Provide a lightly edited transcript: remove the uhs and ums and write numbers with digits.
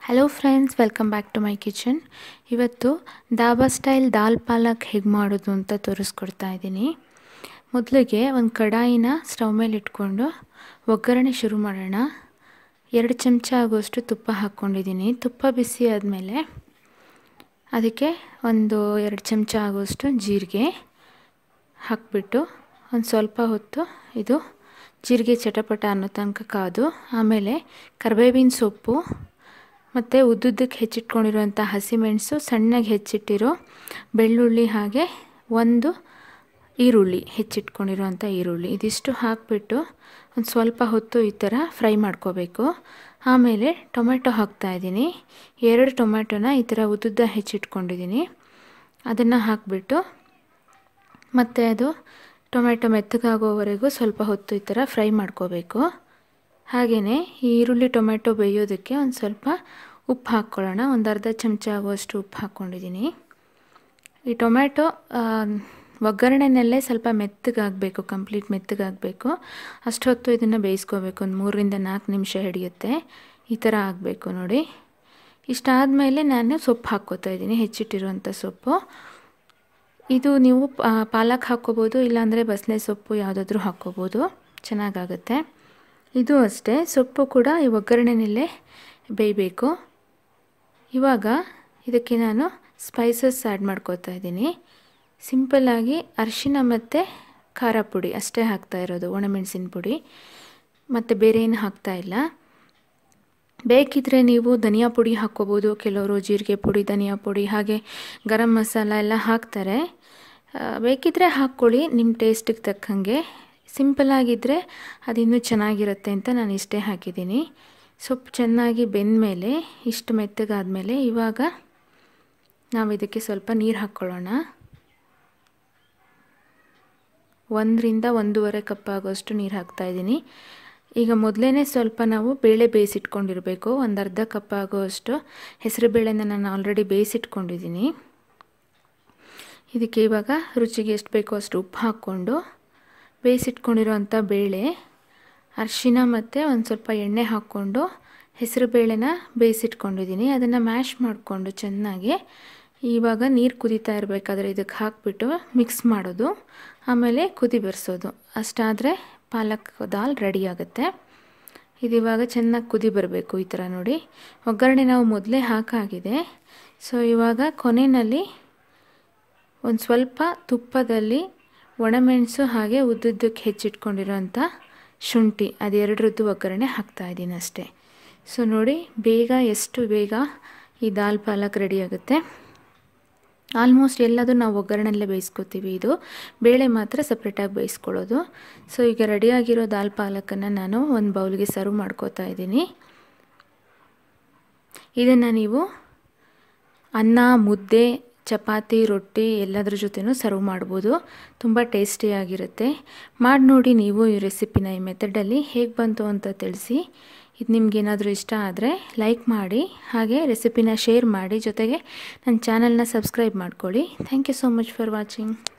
Hello friends, welcome back to my kitchen. ಇವತ್ತು dhaba style ದಾಲ್ ಪಾಲಕ್ ಹೇಗೆ ಮಾಡೋದು ಅಂತ ತೋರಿಸ್ಕೊಡ್ತಾ ಇದ್ದೀನಿ. ಮೊದಲಿಗೆ ಒಂದು ಕಡಾಯಿನ ಸ್ಟವ್ ಮೇಲೆ ಇಟ್ಕೊಂಡು ಒಗ್ಗರಣೆ ಶುರು ಮಾಡೋಣ. 2 ಚಮಚ ಆಗೋಷ್ಟು ತುಪ್ಪ ಹಾಕ್ಕೊಂಡಿದ್ದೀನಿ. ತುಪ್ಪ ಬಿಸಿ ಆದಮೇಲೆ ಅದಕ್ಕೆ ಒಂದು 2 ಚಮಚ ಆಗೋಷ್ಟು ಜೀರಿಗೆ ಹಾಕಿಬಿಟ್ಟು ಒಂದು ಸ್ವಲ್ಪ ಹೊತ್ತು ಇದು ಜೀರಿಗೆ ಚಟಪಟ ಅನ್ನೋ ತನಕ ಕಾದು, ಆಮೇಲೆ ಕರಿಬೇವಿನ ಸೊಪ್ಪು ಮತ್ತು ಉದ್ದುದ್ದಕ್ಕೆ ಹೆಚ್ಚಿಟ್ಕೊಂಡಿರುವಂಥ ಹಸಿಮೆಣಸು, ಸಣ್ಣಗೆ ಹೆಚ್ಚಿಟ್ಟಿರೋ ಬೆಳ್ಳುಳ್ಳಿ, ಹಾಗೆ ಒಂದು ಈರುಳ್ಳಿ, ಹೆಚ್ಚಿಟ್ಕೊಂಡಿರೋಂಥ ಈರುಳ್ಳಿ, ಇದಿಷ್ಟು ಹಾಕಿಬಿಟ್ಟು ಒಂದು ಸ್ವಲ್ಪ ಹೊತ್ತು ಈ ಥರ ಫ್ರೈ ಮಾಡ್ಕೋಬೇಕು. ಆಮೇಲೆ ಟೊಮೆಟೊ ಹಾಕ್ತಾಯಿದ್ದೀನಿ. 2 ಟೊಮೆಟೊನ ಈ ಥರ ಉದ್ದುದ್ದ ಹೆಚ್ಚಿಟ್ಕೊಂಡಿದ್ದೀನಿ. ಅದನ್ನು ಹಾಕಿಬಿಟ್ಟು ಮತ್ತು ಅದು ಟೊಮೆಟೊ ಮೆತ್ತಗಾಗೋವರೆಗೂ ಸ್ವಲ್ಪ ಹೊತ್ತು ಈ ಥರ ಫ್ರೈ ಮಾಡ್ಕೋಬೇಕು. ಹಾಗೆಯೇ ಈ ಈರುಳ್ಳಿ ಟೊಮೆಟೊ ಬೇಯೋದಕ್ಕೆ ಒಂದು ಸ್ವಲ್ಪ ಉಪ್ಪು ಹಾಕ್ಕೊಳ್ಳೋಣ. ಒಂದು ಅರ್ಧ ಚಮಚ ಆಗುವಷ್ಟು ಉಪ್ಪು ಹಾಕ್ಕೊಂಡಿದ್ದೀನಿ. ಈ ಟೊಮೆಟೊ ಒಗ್ಗರಣೆನಲ್ಲೇ ಸ್ವಲ್ಪ ಮೆತ್ತಗಾಗಬೇಕು, ಕಂಪ್ಲೀಟ್ ಮೆತ್ತಗಾಗಬೇಕು. ಅಷ್ಟೊತ್ತು ಇದನ್ನು ಬೇಯಿಸ್ಕೋಬೇಕು. ಒಂದು 3 ರಿಂದ 4 ನಿಮಿಷ ಹಿಡಿಯುತ್ತೆ. ಈ ಥರ ಆಗಬೇಕು ನೋಡಿ. ಇಷ್ಟಾದಮೇಲೆ ನಾನು ಸೊಪ್ಪು ಹಾಕ್ಕೋತಾ ಇದ್ದೀನಿ, ಹೆಚ್ಚಿಟ್ಟಿರುವಂಥ ಸೊಪ್ಪು. ಇದು ನೀವು ಪಾಲಕ್ ಹಾಕ್ಕೋಬೋದು, ಇಲ್ಲಾಂದರೆ ಬಸಳೆ ಸೊಪ್ಪು ಯಾವುದಾದ್ರೂ ಹಾಕ್ಕೋಬೋದು, ಚೆನ್ನಾಗಾಗುತ್ತೆ. ಇದು ಅಷ್ಟೇ, ಸೊಪ್ಪು ಕೂಡ ಈ ಒಗ್ಗರಣೆನಲ್ಲೇ ಬೇಯಬೇಕು. ಇವಾಗ ಇದಕ್ಕೆ ನಾನು ಸ್ಪೈಸಸ್ ಆ್ಯಡ್ ಮಾಡ್ಕೋತಾ ಇದ್ದೀನಿ. ಸಿಂಪಲ್ಲಾಗಿ ಅರಿಶಿನ ಮತ್ತು ಖಾರ ಪುಡಿ ಅಷ್ಟೇ ಹಾಕ್ತಾ ಇರೋದು, ಒಣಮೆಣಸಿನ ಪುಡಿ, ಮತ್ತು ಬೇರೆ ಏನು ಹಾಕ್ತಾಯಿಲ್ಲ. ಬೇಕಿದ್ದರೆ ನೀವು ಧನಿಯಾ ಪುಡಿ ಹಾಕ್ಕೋಬೋದು. ಕೆಲವರು ಜೀರಿಗೆ ಪುಡಿ, ಧನಿಯಾ ಪುಡಿ, ಹಾಗೆ ಗರಂ ಮಸಾಲ ಎಲ್ಲ ಹಾಕ್ತಾರೆ. ಬೇಕಿದ್ದರೆ ಹಾಕ್ಕೊಳ್ಳಿ, ನಿಮ್ಮ ಟೇಸ್ಟಿಗೆ ತಕ್ಕಂಗೆ. ಸಿಂಪಲ್ಲಾಗಿದ್ದರೆ ಅದಿನ್ನೂ ಚೆನ್ನಾಗಿರುತ್ತೆ ಅಂತ ನಾನು ಇಷ್ಟೇ ಹಾಕಿದ್ದೀನಿ. ಸೊಪ್ಪು ಚೆನ್ನಾಗಿ ಬೆಂದಮೇಲೆ, ಇಷ್ಟು ಮೆತ್ತಗಾದಮೇಲೆ ಇವಾಗ ನಾವು ಇದಕ್ಕೆ ಸ್ವಲ್ಪ ನೀರು ಹಾಕ್ಕೊಳ್ಳೋಣ. 1 ರಿಂದ 1.5 ಕಪ್ ಆಗೋಷ್ಟು ನೀರು ಹಾಕ್ತಾಯಿದ್ದೀನಿ. ಈಗ ಮೊದಲೇ ಸ್ವಲ್ಪ ನಾವು ಬೇಳೆ ಬೇಯಿಸಿಟ್ಕೊಂಡಿರಬೇಕು. ಒಂದು ಅರ್ಧ ಕಪ್ ಆಗೋಷ್ಟು ಹೆಸರು ಬೇಳೆನ ನಾನು ಆಲ್ರೆಡಿ ಬೇಯಿಸಿಟ್ಕೊಂಡಿದ್ದೀನಿ. ಇದಕ್ಕೆ ಇವಾಗ ರುಚಿಗೆ ಎಷ್ಟು ಬೇಕೋ ಅಷ್ಟು ಉಪ್ಪು ಹಾಕ್ಕೊಂಡು ಬೇಯಿಸಿಟ್ಕೊಂಡಿರೋಂಥ ಬೇಳೆ, ಅರಿಶಿನ ಮತ್ತು ಒಂದು ಸ್ವಲ್ಪ ಎಣ್ಣೆ ಹಾಕ್ಕೊಂಡು ಹೆಸರು ಬೇಳೆನ ಬೇಯಿಸಿಟ್ಕೊಂಡಿದ್ದೀನಿ. ಅದನ್ನು ಮ್ಯಾಶ್ ಮಾಡಿಕೊಂಡು ಚೆನ್ನಾಗಿ ಇವಾಗ ನೀರು ಕುದೀತಾ ಇರಬೇಕಾದ್ರೆ ಇದಕ್ಕೆ ಹಾಕಿಬಿಟ್ಟು ಮಿಕ್ಸ್ ಮಾಡೋದು, ಆಮೇಲೆ ಕುದಿ ಬರ್ಸೋದು. ಅಷ್ಟಾದರೆ ಪಾಲಕ್ ದಾಲ್ ರೆಡಿ ಆಗುತ್ತೆ. ಇದಿವಾಗ ಚೆನ್ನಾಗಿ ಕುದಿ ಬರಬೇಕು. ಈ ಥರ ನೋಡಿ, ಒಗ್ಗರಣೆ ನಾವು ಮೊದಲೇ ಹಾಕಾಗಿದೆ. ಸೊ ಇವಾಗ ಕೊನೆಯಲ್ಲಿ ಒಂದು ಸ್ವಲ್ಪ ತುಪ್ಪದಲ್ಲಿ ಒಣಮೆಣಸು ಹಾಗೆ ಉದ್ದುದ್ದಕ್ಕೆ ಹೆಚ್ಚಿಟ್ಕೊಂಡಿರೋಂಥ ಶುಂಠಿ, ಅದೆರಡರದ್ದು ಒಗ್ಗರಣೆ ಹಾಕ್ತಾಯಿದ್ದೀನಿ ಅಷ್ಟೇ. ಸೊ ನೋಡಿ, ಎಷ್ಟು ಬೇಗ ಈ ದಾಲ್ ಪಾಲಕ್ ರೆಡಿ ಆಗುತ್ತೆ. ಆಲ್ಮೋಸ್ಟ್ ಎಲ್ಲದೂ ನಾವು ಒಗ್ಗರಣೆಲ್ಲೇ ಬೇಯಿಸ್ಕೊತೀವಿ, ಇದು ಬೇಳೆ ಮಾತ್ರ ಸಪ್ರೇಟಾಗಿ ಬೇಯಿಸ್ಕೊಳ್ಳೋದು. ಸೊ ಈಗ ರೆಡಿಯಾಗಿರೋ ದಾಲ್ ಪಾಲಕನ್ನು ನಾನು ಒಂದು ಬೌಲ್ಗೆ ಸರ್ವ್ ಮಾಡ್ಕೋತಾ ಇದ್ದೀನಿ. ಇದನ್ನು ನೀವು ಅನ್ನ, ಮುದ್ದೆ, ಚಪಾತಿ, ರೊಟ್ಟಿ ಎಲ್ಲದ್ರ ಜೊತೆನೂ ಸರ್ವ್ ಮಾಡ್ಬೋದು. ತುಂಬ ಟೇಸ್ಟಿಯಾಗಿರುತ್ತೆ. ಮಾಡಿ ನೋಡಿ ನೀವು ಈ ರೆಸಿಪಿನ. ಈ ಮೆಥಡಲ್ಲಿ ಹೇಗೆ ಬಂತು ಅಂತ ತಿಳಿಸಿ. ಇದು ನಿಮಗೇನಾದರೂ ಇಷ್ಟ ಆದರೆ ಲೈಕ್ ಮಾಡಿ, ಹಾಗೆ ರೆಸಿಪಿನ ಶೇರ್ ಮಾಡಿ, ಜೊತೆಗೆ ನನ್ನ ಚಾನಲ್ನ ಸಬ್ಸ್ಕ್ರೈಬ್ ಮಾಡ್ಕೊಳ್ಳಿ. Thank you so much for watching.